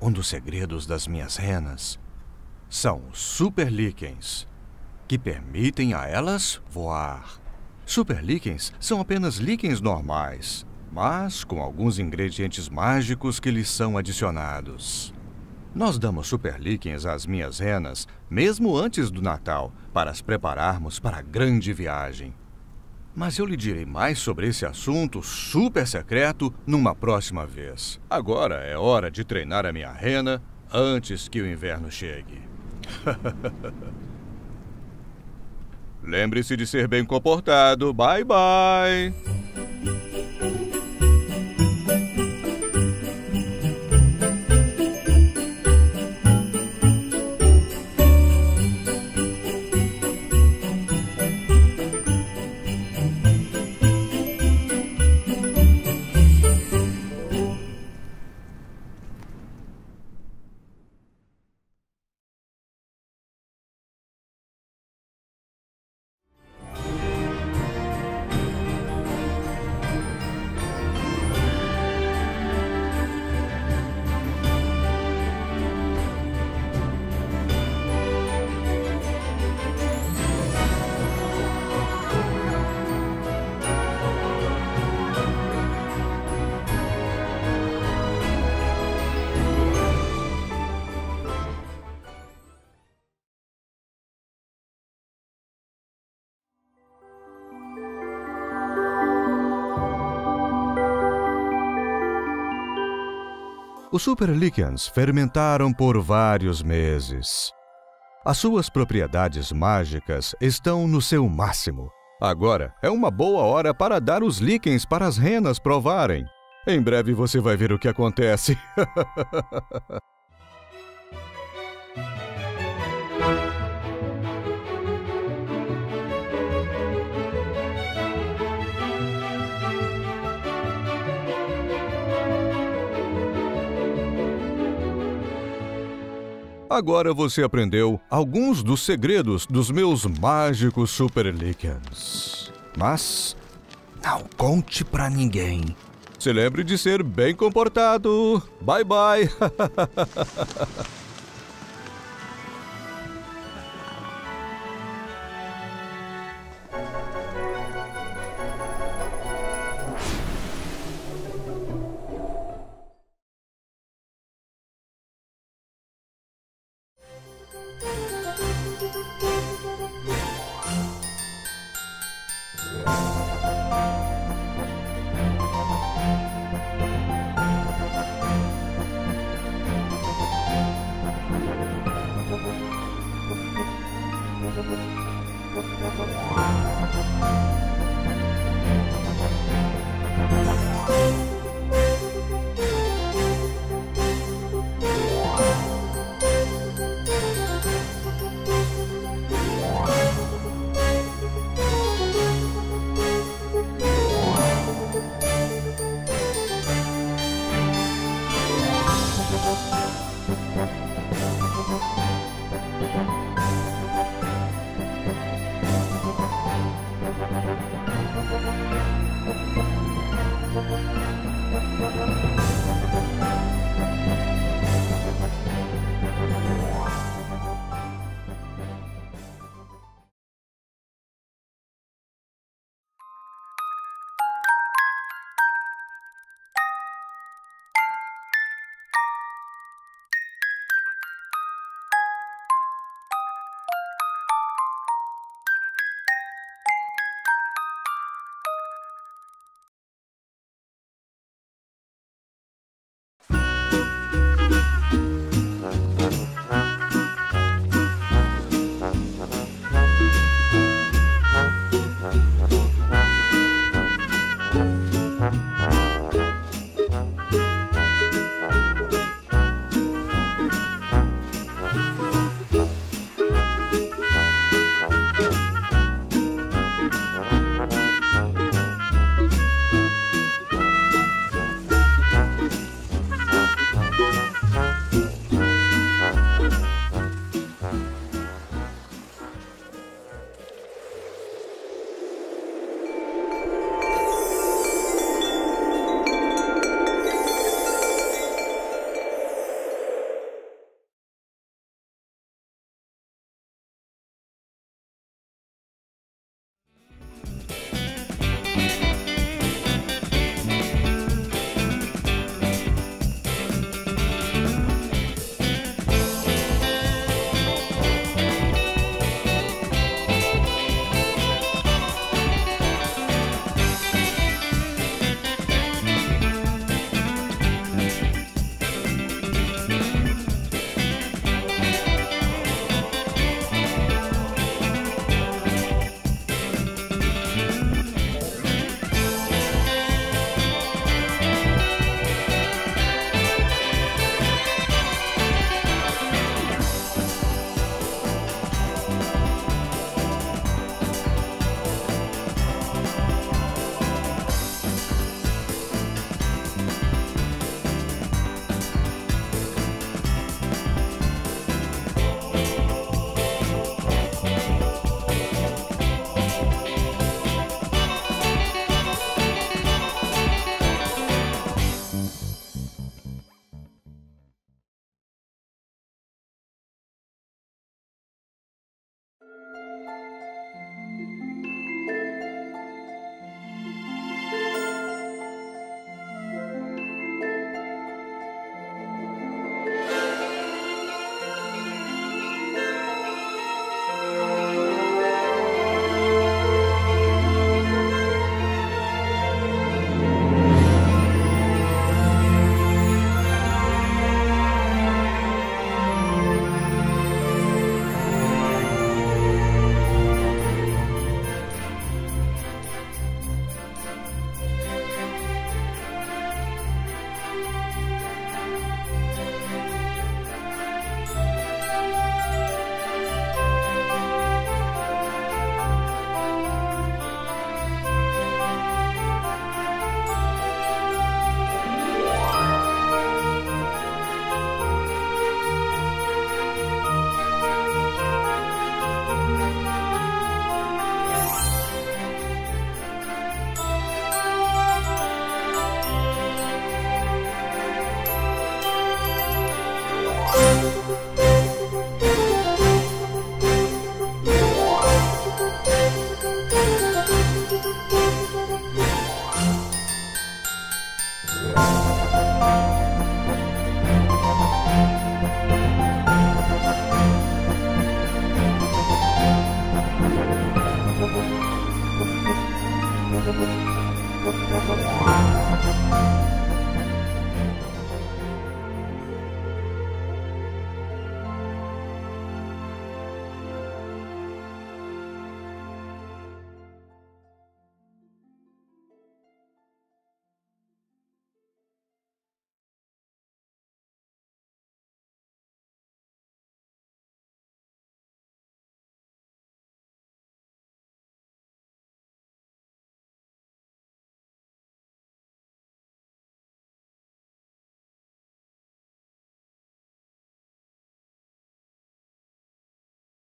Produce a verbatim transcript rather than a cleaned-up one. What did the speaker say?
Um dos segredos das minhas renas são os super líquens, que permitem a elas voar. Super líquens são apenas líquens normais, mas com alguns ingredientes mágicos que lhes são adicionados. Nós damos super líquens às minhas renas mesmo antes do Natal, para as prepararmos para a grande viagem. Mas eu lhe direi mais sobre esse assunto super secreto numa próxima vez. Agora é hora de treinar a minha rena antes que o inverno chegue. Lembre-se de ser bem comportado. Bye, bye! Os super líquens fermentaram por vários meses. As suas propriedades mágicas estão no seu máximo. Agora é uma boa hora para dar os líquens para as renas provarem. Em breve você vai ver o que acontece. Agora você aprendeu alguns dos segredos dos meus mágicos super líquens. Mas não conte pra ninguém. Se lembre de ser bem comportado. Bye, bye.